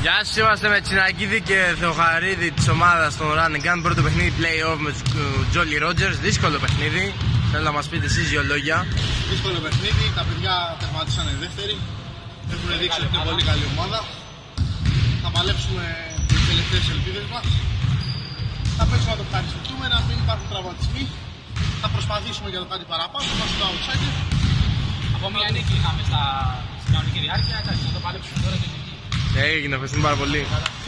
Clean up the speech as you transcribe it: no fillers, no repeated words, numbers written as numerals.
Γεια σας, είμαστε με Τσινακίδη και Θεοχαρίδη της ομάδας των Run and Gun. Πρώτο παιχνίδι play-off με τους Jolly Rogers. Δύσκολο παιχνίδι. Θέλω να μας πείτε εσείς δύο λόγια. Δύσκολο παιχνίδι, τα παιδιά τερματίσανε δεύτερη. Έχουν δείξει ότι είναι πολύ καλή ομάδα. Θα παλέψουμε τις τελευταίες ελπίδες μας. Θα παίξουμε να το ευχαριστούμε, να μην υπάρχουν τραυματισμοί. Θα προσπαθήσουμε για το κάτι παραπάνω, θα είμαστε το outsider. Από μια νίκη είχαμε στην κανονική διάρκεια, να το παλέψουμε τώρα και την νίκη. Έγινε, ευχαριστούμε πάρα πολύ.